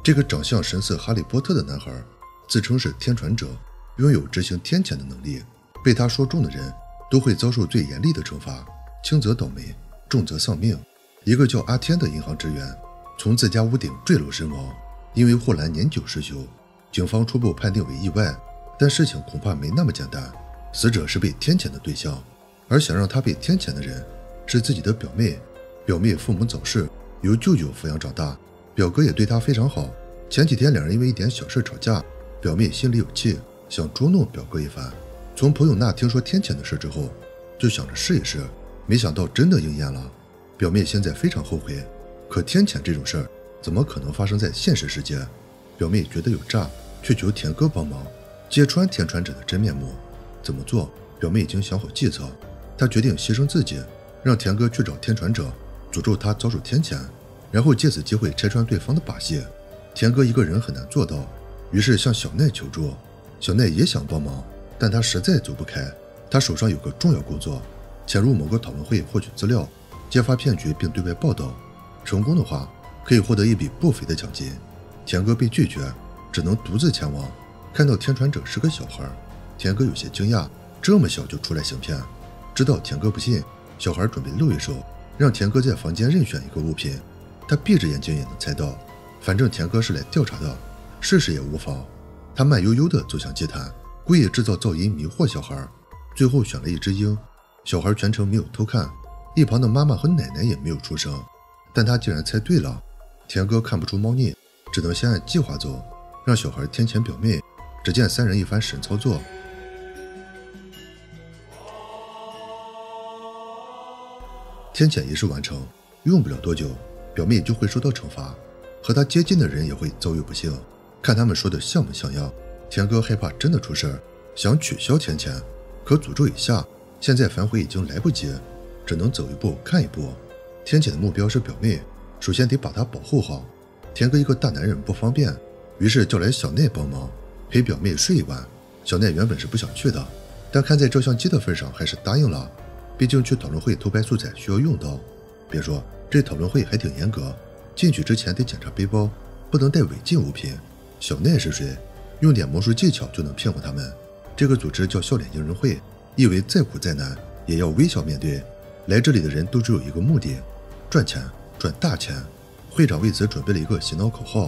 这个长相神似哈利波特的男孩自称是天传者，拥有执行天谴的能力，被他说中的人都会遭受最严厉的惩罚，轻则倒霉，重则丧命。一个叫阿天的银行职员从自家屋顶坠楼身亡，因为护栏年久失修，警方初步判定为意外，但事情恐怕没那么简单，死者是被天谴的对象，而想让他被天谴的人是自己的表妹。表妹父母早逝，由舅舅抚养长大，表哥也对她非常好。前几天两人因为一点小事吵架，表妹心里有气，想捉弄表哥一番。从朋友那听说天谴的事之后，就想着试一试，没想到真的应验了。表妹现在非常后悔，可天谴这种事儿怎么可能发生在现实世界？表妹觉得有诈，却求田哥帮忙揭穿天传者的真面目。怎么做？表妹已经想好计策，她决定牺牲自己，让田哥去找天传者，诅咒他遭受天谴，然后借此机会拆穿对方的把戏。田哥一个人很难做到，于是向小奈求助。小奈也想帮忙，但他实在走不开，他手上有个重要工作，潜入某个讨论会获取资料，揭发骗局并对外报道，成功的话可以获得一笔不菲的奖金。田哥被拒绝，只能独自前往。看到天传者是个小孩，田哥有些惊讶，这么小就出来行骗。知道田哥不信，小孩准备露一手，让田哥在房间任选一个物品。他闭着眼睛也能猜到，反正田哥是来调查的，试试也无妨。他慢悠悠地走向祭坛，故意制造噪音迷惑小孩，最后选了一只鹰。小孩全程没有偷看，一旁的妈妈和奶奶也没有出声，但他竟然猜对了。田哥看不出猫腻，只能先按计划走，让小孩天谴表妹。只见三人一番神操作，天谴仪式完成，用不了多久，表妹就会受到惩罚，和她接近的人也会遭遇不幸。看他们说的像不像样，田哥害怕真的出事，想取消天谴，可诅咒已下，现在反悔已经来不及，只能走一步看一步。天谴的目标是表妹，首先得把她保护好。田哥一个大男人不方便，于是叫来小奈帮忙，陪表妹睡一晚。小奈原本是不想去的，但看在照相机的份上还是答应了，毕竟去讨论会偷拍素材需要用到。别说这讨论会还挺严格，进去之前得检查背包，不能带违禁物品。小奈是谁？用点魔术技巧就能骗过他们。这个组织叫笑脸迎人会，意为再苦再难也要微笑面对。来这里的人都只有一个目的，赚钱，赚大钱。会长为此准备了一个洗脑口号，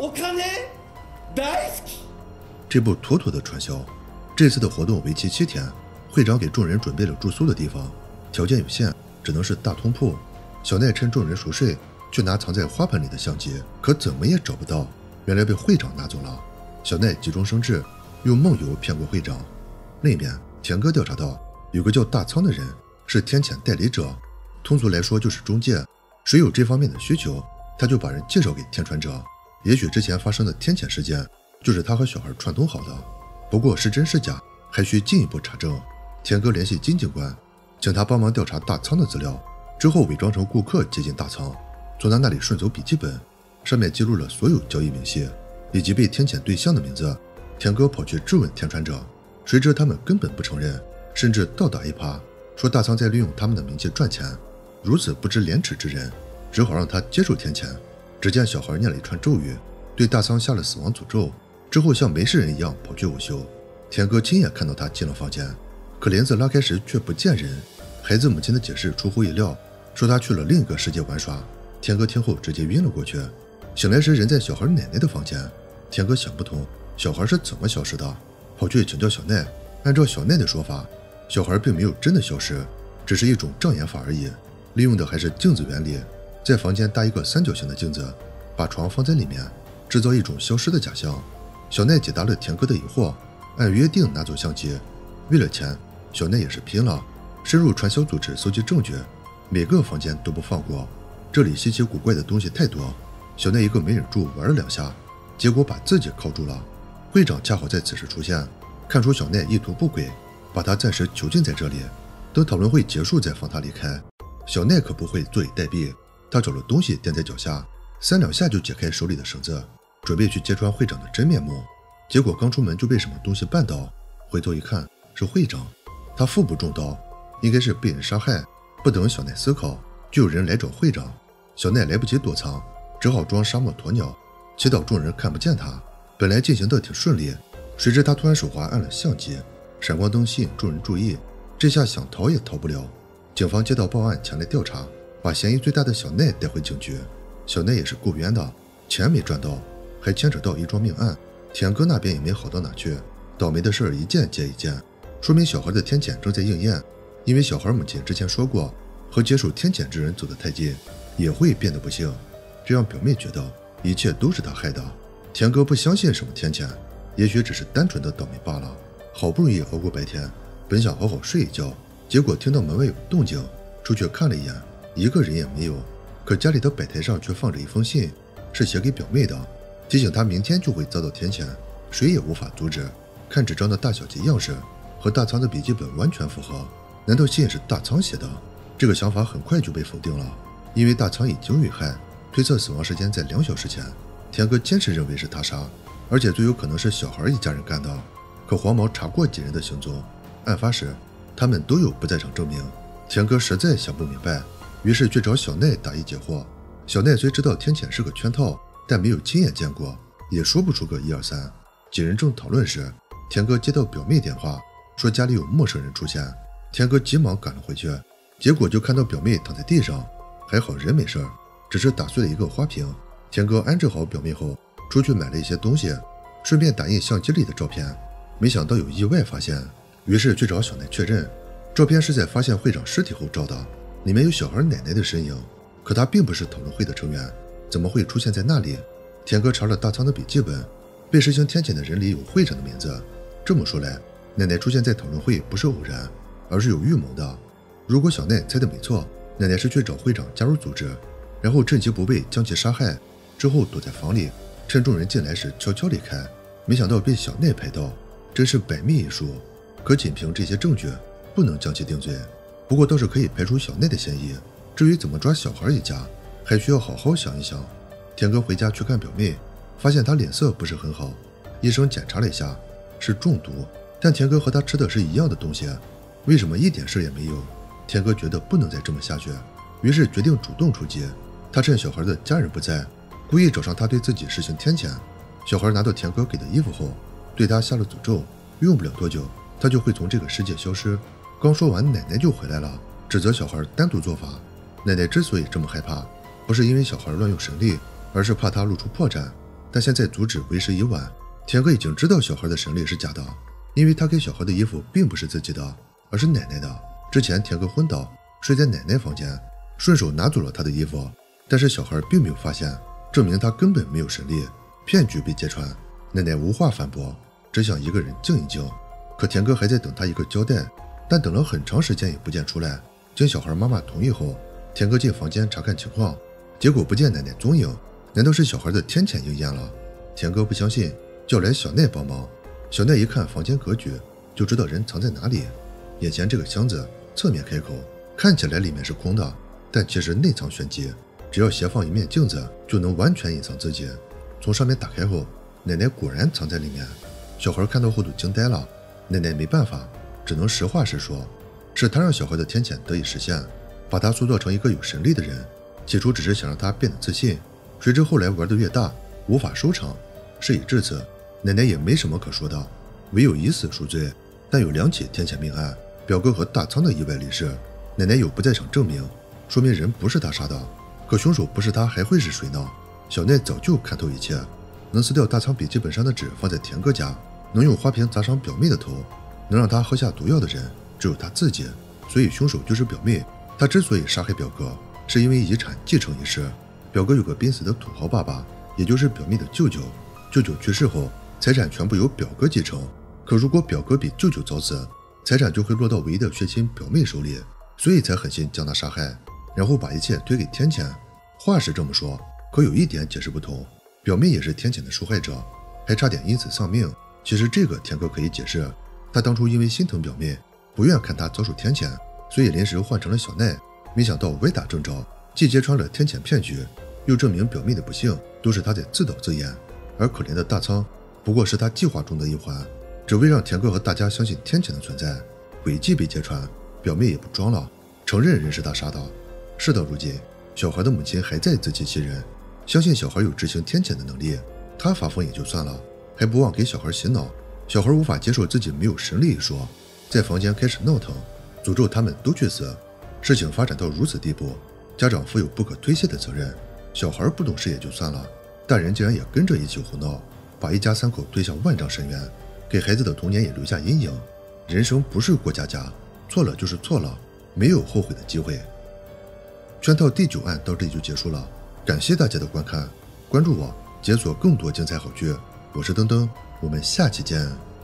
这部妥妥的传销。这次的活动为期7天，会长给众人准备了住宿的地方，条件有限，只能是大通铺。小奈趁众人熟睡，去拿藏在花盆里的相机，可怎么也找不到，原来被会长拿走了。小奈急中生智，用梦游骗过会长。另一边，田哥调查到有个叫大仓的人是天谴代理者，通俗来说就是中介，谁有这方面的需求，他就把人介绍给天传者。也许之前发生的天谴事件就是他和小孩串通好的，不过是真是假还需进一步查证。田哥联系金警官，请他帮忙调查大仓的资料，之后伪装成顾客接近大仓，从他那里顺走笔记本，上面记录了所有交易明细以及被天谴对象的名字。田哥跑去质问天传者，谁知他们根本不承认，甚至倒打一耙，说大仓在利用他们的名气赚钱。如此不知廉耻之人，只好让他接受天谴。只见小孩念了一串咒语，对大仓下了死亡诅咒，之后像没事人一样跑去午休。田哥亲眼看到他进了房间，可帘子拉开时却不见人。孩子母亲的解释出乎意料，说他去了另一个世界玩耍。田哥听后直接晕了过去，醒来时人在小孩奶奶的房间。田哥想不通小孩是怎么消失的，跑去请教小奈。按照小奈的说法，小孩并没有真的消失，只是一种障眼法而已，利用的还是镜子原理，在房间搭一个三角形的镜子，把床放在里面，制造一种消失的假象。小奈解答了田哥的疑惑，按约定拿走相机。为了钱，小奈也是拼了，深入传销组织搜集证据，每个房间都不放过。这里稀奇古怪的东西太多，小奈一个没忍住玩了2下，结果把自己铐住了。会长恰好在此时出现，看出小奈意图不轨，把他暂时囚禁在这里，等讨论会结束再放他离开。小奈可不会坐以待毙，他找了东西垫在脚下，3两下就解开手里的绳子，准备去揭穿会长的真面目。结果刚出门就被什么东西绊倒，回头一看是会长，他腹部中刀，应该是被人杀害。不等小奈思考，就有人来找会长。小奈来不及躲藏，只好装沙漠鸵鸟， 祈祷众人看不见他。本来进行的挺顺利，谁知他突然手滑按了相机，闪光灯吸引众人注意，这下想逃也逃不了。警方接到报案前来调查，把嫌疑最大的小奈带回警局。小奈也是够冤的，钱没赚到，还牵扯到一桩命案，田哥那边也没好到哪去。倒霉的事儿一件接一件，说明小孩的天谴正在应验。因为小孩母亲之前说过，和接受天谴之人走得太近，也会变得不幸。这让表妹觉得一切都是他害的。田哥不相信什么天谴，也许只是单纯的倒霉罢了。好不容易熬过白天，本想好好睡一觉，结果听到门外有动静，出去看了一眼，一个人也没有。可家里的摆台上却放着一封信，是写给表妹的，提醒她明天就会遭到天谴，谁也无法阻止。看纸张的大小及样式，和大仓的笔记本完全符合。难道信是大仓写的？这个想法很快就被否定了，因为大仓已经遇害，推测死亡时间在2小时前。田哥坚持认为是他杀，而且最有可能是小孩一家人干的。可黄毛查过几人的行踪，案发时他们都有不在场证明。田哥实在想不明白，于是去找小奈答疑解惑。小奈虽知道天谴是个圈套，但没有亲眼见过，也说不出个1、2、3。几人正讨论时，田哥接到表妹电话，说家里有陌生人出现。田哥急忙赶了回去，结果就看到表妹躺在地上，还好人没事，只是打碎了一个花瓶。田哥安置好表妹后，出去买了一些东西，顺便打印相机里的照片，没想到有意外发现，于是去找小奈确认，照片是在发现会长尸体后照的，里面有小孩奶奶的身影，可她并不是讨论会的成员，怎么会出现在那里？田哥查了大仓的笔记本，被实行天谴的人里有会长的名字。这么说来，奶奶出现在讨论会不是偶然，而是有预谋的。如果小奈猜的没错，奶奶是去找会长加入组织，然后趁其不备将其杀害，之后躲在房里，趁众人进来时悄悄离开。没想到被小奈拍到，真是百密一疏。可仅凭这些证据，不能将其定罪，不过倒是可以排除小奈的嫌疑。至于怎么抓小孩一家，还需要好好想一想。田哥回家去看表妹，发现她脸色不是很好，医生检查了一下，是中毒。但田哥和他吃的是一样的东西，为什么一点事也没有？田哥觉得不能再这么下去，于是决定主动出击。他趁小孩的家人不在，故意找上他对自己实行天谴。小孩拿到田哥给的衣服后，对他下了诅咒，用不了多久，他就会从这个世界消失。刚说完，奶奶就回来了，指责小孩单独做法。奶奶之所以这么害怕，不是因为小孩乱用神力，而是怕他露出破绽。但现在阻止为时已晚，田哥已经知道小孩的神力是假的，因为他给小孩的衣服并不是自己的，而是奶奶的。之前田哥昏倒，睡在奶奶房间，顺手拿走了他的衣服，但是小孩并没有发现，证明他根本没有神力。骗局被揭穿，奶奶无话反驳，只想一个人静一静。可田哥还在等他一个交代，但等了很长时间也不见出来。经小孩妈妈同意后，田哥进房间查看情况，结果不见奶奶踪影。难道是小孩的天谴应验了？田哥不相信，叫来小奈帮忙。小奈一看房间格局，就知道人藏在哪里。眼前这个箱子侧面开口，看起来里面是空的，但其实内藏玄机，只要斜放一面镜子，就能完全隐藏自己。从上面打开后，奶奶果然藏在里面。小孩看到后都惊呆了，奶奶没办法，只能实话实说，是他让小孩的天谴得以实现，把他塑造成一个有神力的人。起初只是想让他变得自信，谁知后来玩得越大，无法收场。事已至此，奶奶也没什么可说的，唯有以死赎罪。但有2起天谴命案，表哥和大仓的意外离世，奶奶有不在场证明，说明人不是他杀的。可凶手不是他还会是谁呢？小奈早就看透一切，能撕掉大仓笔记本上的纸放在田哥家，能用花瓶砸伤表妹的头，能让他喝下毒药的人只有他自己，所以凶手就是表妹。他之所以杀害表哥，是因为遗产继承一事。表哥有个濒死的土豪爸爸，也就是表妹的舅舅，舅舅去世后，财产全部由表哥继承。可如果表哥比舅舅早死，财产就会落到唯一的血亲表妹手里，所以才狠心将他杀害，然后把一切推给天谴。话是这么说，可有一点解释不通，表妹也是天谴的受害者，还差点因此丧命。其实这个田哥可以解释，他当初因为心疼表妹，不愿看她遭受天谴，所以临时换成了小奈。没想到歪打正着，既揭穿了天谴骗局，又证明表妹的不幸都是他在自导自演。而可怜的大仓不过是他计划中的一环，只为让田哥和大家相信天谴的存在。诡计被揭穿，表妹也不装了，承认人是他杀的。事到如今，小孩的母亲还在自欺欺人，相信小孩有执行天谴的能力， 他发疯也就算了，还不忘给小孩洗脑。小孩无法接受自己没有神力一说，在房间开始闹腾，诅咒他们都去死。事情发展到如此地步，家长负有不可推卸的责任。小孩不懂事也就算了，大人竟然也跟着一起胡闹，把一家3口推向万丈深渊，给孩子的童年也留下阴影。人生不是过家家，错了就是错了，没有后悔的机会。圈套第9案到这里就结束了，感谢大家的观看，关注我，解锁更多精彩好剧。我是登登，我们下期见。